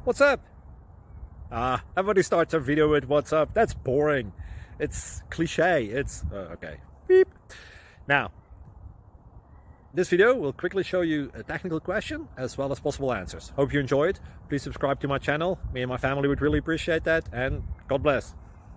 What's up? Everybody starts a video with what's up. That's boring. It's cliche. It's okay. Beep. Now, this video will quickly show you a technical question as well as possible answers. Hope you enjoyed. Please subscribe to my channel. Me and my family would really appreciate that, and God bless.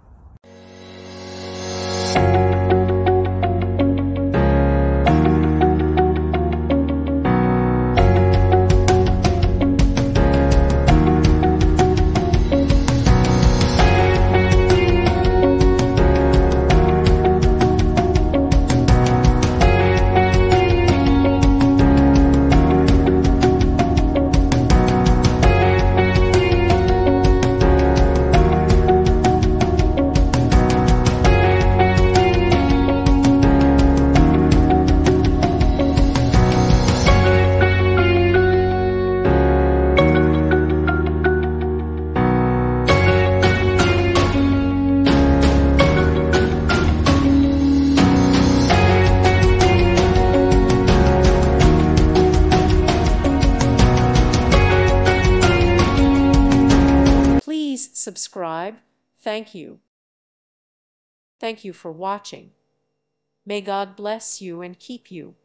Please subscribe. Thank you. Thank you for watching. May God bless you and keep you.